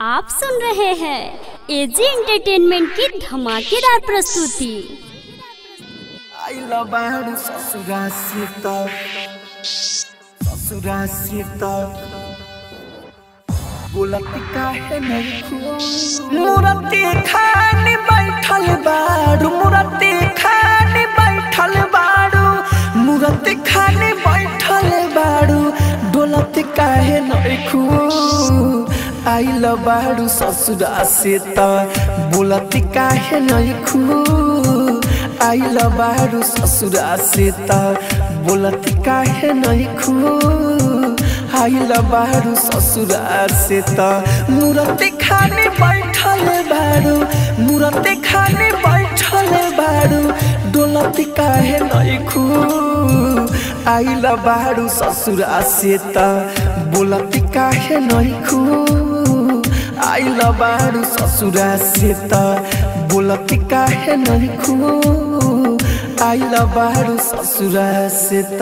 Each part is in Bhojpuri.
आप सुन रहे हैं एजी एंटरटेनमेंट की धमाकेदार प्रस्तुति। मुरती खाने बैठल बाड़ू, मुरती खाने बैठल बाड़ू, मुरती खाने बैठल बाड़ू, डोलत काहे नइखू आइल बाड़ू ससुरा से त बोलती काहे नइखू आइल बाड़ू ससुरा से त बोलती काहे नइखू आइल बाड़ू ससुरा से त मुरती खाने बैठल बाड़ू, मुरती खाने बैठल बाड़ू, डोलती काहे नइखू आइल बाड़ू ससुरा से त बोलती काहे नइखू आइल बाड़ू ससुरा से त बोलती काहे नइखू आइल बाड़ू ससुरा से त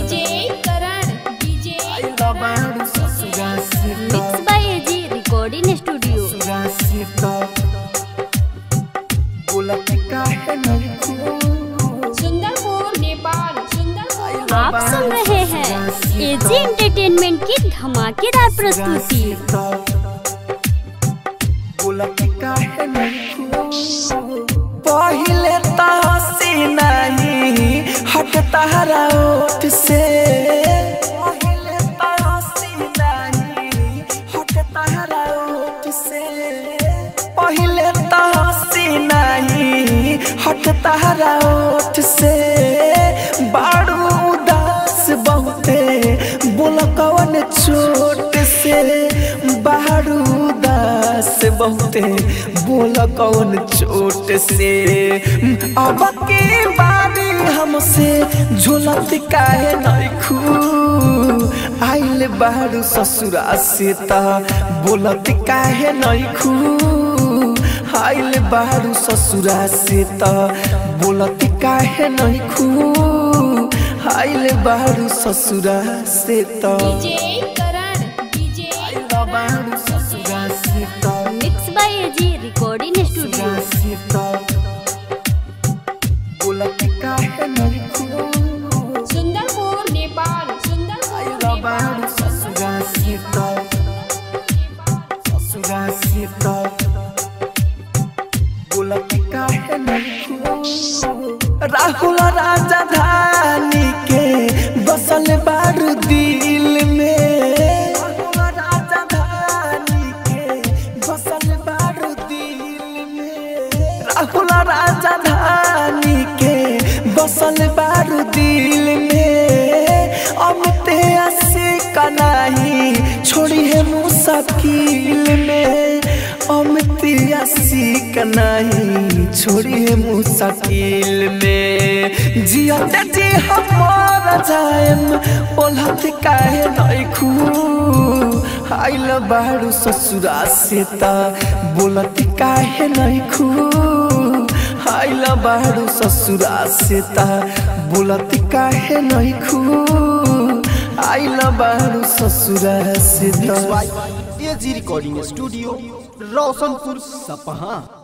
आइल बाड़ू ससुरा से त mix by AG recording studio. बोलती काहे नइखू सुंदरपुर नेपाल। आप सुन रहे हैं एजी एंटरटेनमेंट की धमाकेदार प्रस्तुति। पहिले तो हंसी नहीं हट तारा ओठ से, पहिले तो हंसी नहीं हट तारा ओठ से, पहिले तो हंसी नहीं हट तारा ओठ से, बाड़ू उदास बहुते बोल कौन चोट से, बाड़ू उदास बहुते बोल कौन चोट से, अब की बारी हमसे झोलत काहे नइखू आइल बाड़ू ससुरा से त बोलत काहे नइखू आइल बाड़ू ससुरा से त बोलत काहे नइखू आइल बाड़ू ससुरा से त आइल बाड़ू ससुरा से त mix by AG recording studio. बोलती काहे नइखू सुंदरपुर नेपाल। आइल बाड़ू ससुरा से त ससुरा से त बोलती काहे नइखू राहुल राजधानी के बसल बाड़ू दिल में, राहुल राजधानी के बसल बाड़ू दिल में, राहुल राजधानी के बसल बाड़ू दिल में, अमित आशिक नहीं छोड़ी है मुश्किल में, अमित आशिक नहीं छोड़ी है मुश्किल में, जियते जी हमर जाएम बोलत काहे नइखू आइल बाड़ू ससुरा से त बोलत काहे नइखू आइल बाड़ू ससुरा से त बोलत काहे नइखू आइल बाड़ू ससुरा से त एजी रिकॉर्डिंग स्टूडियो रोशनपुर सपहा।